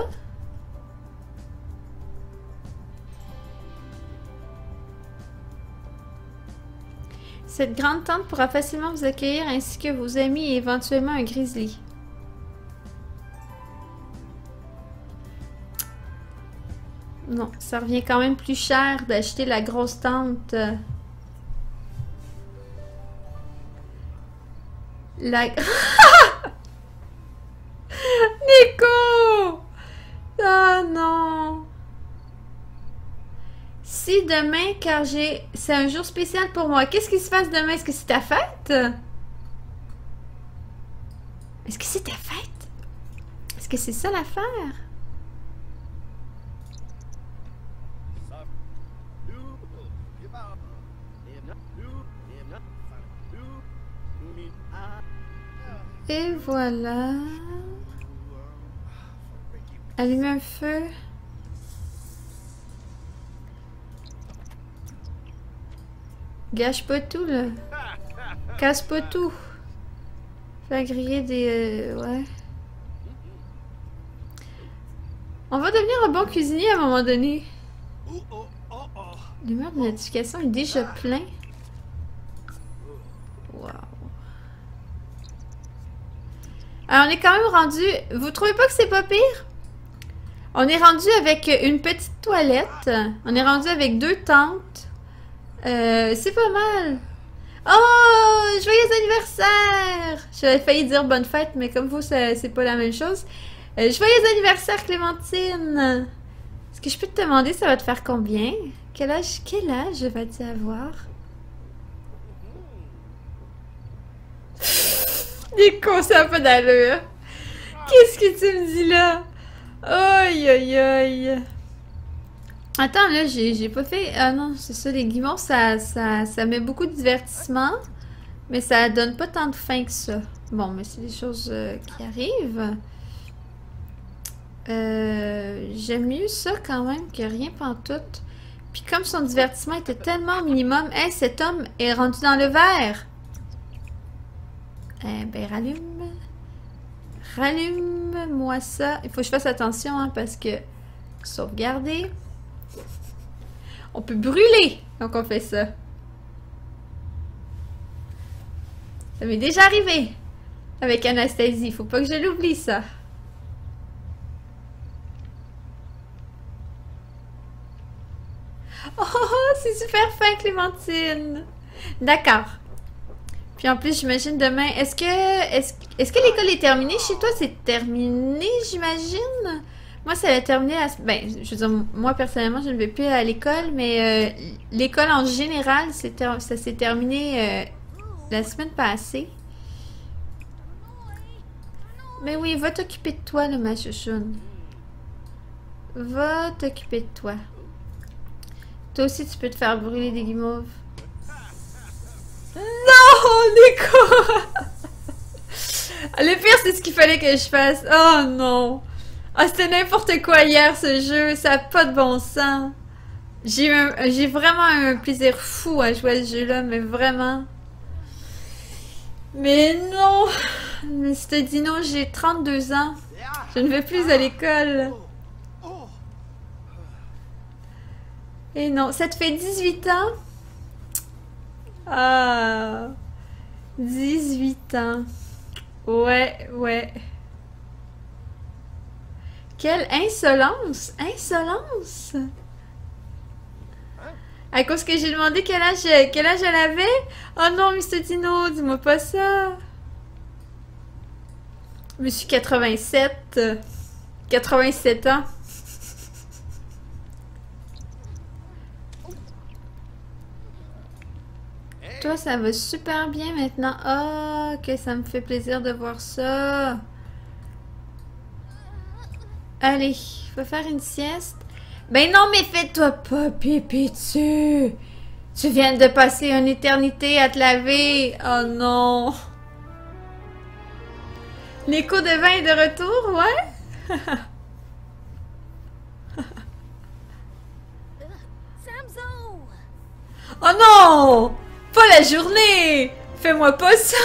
S1: Cette grande tente pourra facilement vous accueillir ainsi que vos amis et éventuellement un grizzly. Non, ça revient quand même plus cher d'acheter la grosse tente. La... Nico! Oh non! Si demain, car c'est un jour spécial pour moi. Qu'est-ce qui se passe demain? Est-ce que c'est ta fête? Est-ce que c'est ta fête? Est-ce que c'est ça l'affaire? Et voilà. Allumer un feu. Gâche pas tout, là. Casse pas tout. Faire griller des... ouais. On va devenir un bon cuisinier à un moment donné. Le mur de notification est déjà plein. Wow. Alors, on est quand même rendu... Vous trouvez pas que c'est pas pire? On est rendu avec une petite toilette. On est rendu avec 2 tentes. C'est pas mal. Oh! Joyeux anniversaire! J'avais failli dire bonne fête, mais comme vous, c'est pas la même chose. Joyeux anniversaire, Clémentine! Est-ce que je peux te demander, ça va te faire combien? Quel âge vas-tu avoir? Nico, ça n'a pas d'allure. Qu'est-ce que tu me dis là? Aïe, aïe, aïe. Attends, là, j'ai pas fait... Ah non, c'est ça, les guimauves, ça met beaucoup de divertissement, mais ça donne pas tant de faim que ça. Bon, mais c'est des choses qui arrivent. J'aime mieux ça quand même que rien pantoute. Puis comme son divertissement était tellement minimum... Hey, cet homme est rendu dans le verre! Eh ben, rallume. Rallume-moi ça. Il faut que je fasse attention, hein, parce que... Sauvegarder. On peut brûler quand on fait ça. Ça m'est déjà arrivé. Avec Anastasie. Faut pas que je l'oublie, ça. Oh, c'est super fin, Clémentine. D'accord. Puis Puis en plus, j'imagine demain... Est-ce que l'école est terminée? Chez toi, c'est terminé, j'imagine? Moi, ça a terminé... Ben, je veux dire, moi, personnellement, je ne vais plus à l'école, mais l'école en général, ça s'est terminé la semaine passée. Mais oui, va t'occuper de toi, là, ma chouchoune. Va t'occuper de toi. Toi aussi, tu peux te faire brûler des guimauves. Non, Nico! Le pire, c'est ce qu'il fallait que je fasse. Oh non! Ah, c'était n'importe quoi hier, ce jeu. Ça n'a pas de bon sens. J'ai vraiment un plaisir fou à jouer à ce jeu-là, mais vraiment. Mais non! Mais je te dis non, j'ai 32 ans. Je ne vais plus à l'école. Et non, ça te fait 18 ans? Ah, 18 ans. Ouais, ouais. Quelle insolence! Insolence! À cause que j'ai demandé quel âge elle avait? Oh non, Mr. Dino, dis-moi pas ça. Monsieur 87. 87 ans. Toi, ça va super bien maintenant. Oh, que ça me fait plaisir de voir ça. Allez, va faire une sieste. Ben non, mais fais-toi pas pipi dessus. Tu viens de passer une éternité à te laver. Oh non. L'écho de vin est de retour, ouais? Oh non! Pas la journée! Fais-moi pas ça!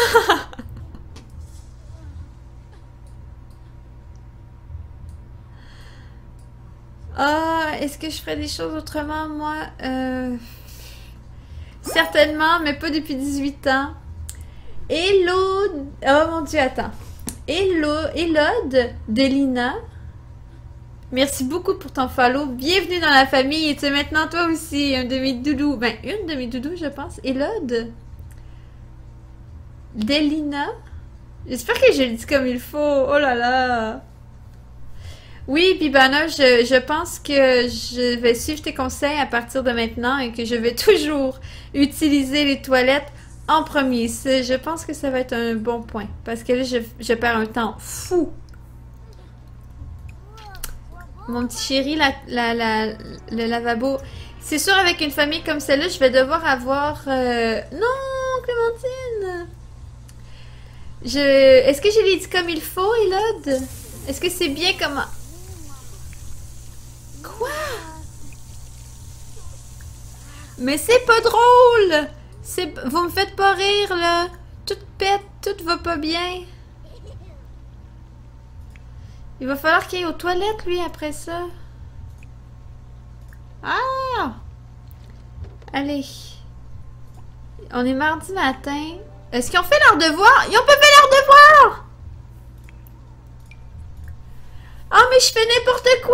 S1: Ah, est-ce que je ferais des choses autrement, moi? Certainement, mais pas depuis 18 ans. Hello! Oh mon Dieu, attends. Hello, Elode de Lina. Merci beaucoup pour ton follow. Bienvenue dans la famille. Et tu es maintenant toi aussi un demi-doudou. Ben, une demi-doudou, je pense. Elode. Delina. J'espère que je le dis comme il faut. Oh là là. Oui, Bibana, je pense que je vais suivre tes conseils à partir de maintenant et que je vais toujours utiliser les toilettes en premier. Je pense que ça va être un bon point. Parce que là, je perds un temps fou. Mon petit chéri, le lavabo. C'est sûr, avec une famille comme celle-là, je vais devoir avoir... Non, Clémentine! Est-ce que je l'ai dit comme il faut, Elode? Est-ce que c'est bien comme... Quoi? Mais c'est pas drôle! Vous me faites pas rire, là! Tout pète, tout va pas bien. Il va falloir qu'il aille aux toilettes, lui, après ça. Ah! Allez. On est mardi matin. Est-ce qu'ils ont fait leur devoir? Ils ont pas fait leur devoir! Ah, mais je fais n'importe quoi!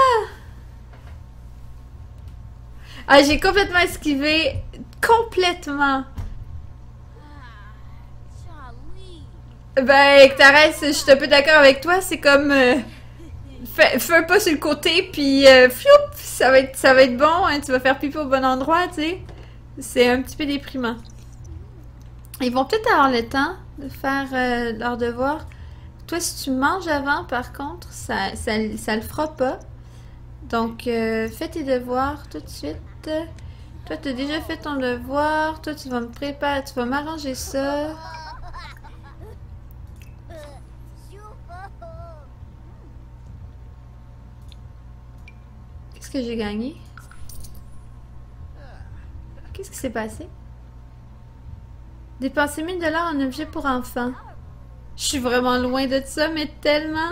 S1: Ah, j'ai complètement esquivé. Complètement. Ben, Thérèse, je suis un peu d'accord avec toi. C'est comme... fais un pas sur le côté, puis... floup, ça va être bon. Hein, tu vas faire pipi au bon endroit, tu sais. C'est un petit peu déprimant. Ils vont peut-être avoir le temps de faire leur devoir. Toi, si tu manges avant, par contre, ça le fera pas. Donc, fais tes devoirs tout de suite. Toi, tu as déjà fait ton devoir. Toi, tu vas me préparer, tu vas m'arranger ça. Qu'est-ce que j'ai gagné? Qu'est-ce qui s'est passé? Dépenser 1000 $ en objet pour enfants. Je suis vraiment loin de ça, mais tellement.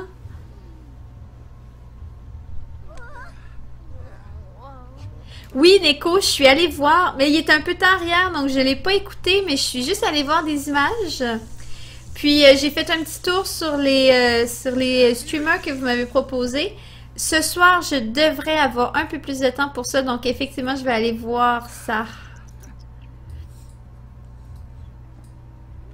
S1: Oui, Neko, je suis allée voir, mais il est un peu tard hier, donc je ne l'ai pas écouté, mais je suis juste allée voir des images. Puis j'ai fait un petit tour sur les streamers que vous m'avez proposés. Ce soir, je devrais avoir un peu plus de temps pour ça, donc effectivement, je vais aller voir ça.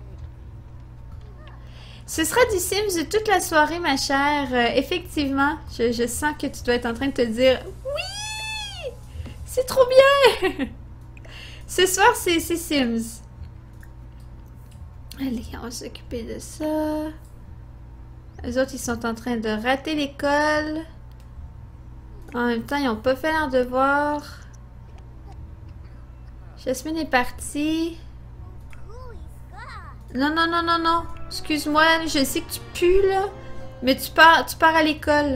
S1: Ce sera du Sims toute la soirée, ma chère. Effectivement, je sens que tu dois être en train de te dire oui! C'est trop bien! Ce soir, c'est Sims. Allez, on va s'occuper de ça. Les autres, ils sont en train de rater l'école. En même temps, ils n'ont pas fait leur devoir. Jasmine est partie. Non, non, non, non, non. Excuse-moi, je sais que tu pues, là. Mais tu pars à l'école.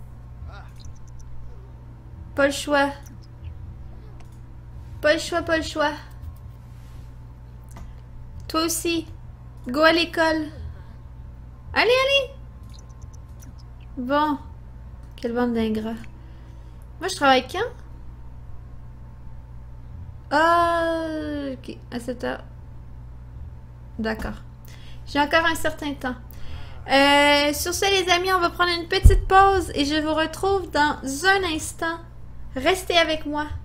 S1: Pas le choix. Pas le choix, pas le choix. Toi aussi. Go à l'école. Allez, allez. Bon. Quelle bande d'ingrats. Moi, je travaille quand? Ah, ok. À 7 heures. D'accord. J'ai encore un certain temps. Sur ce, les amis, on va prendre une petite pause et je vous retrouve dans un instant. Restez avec moi.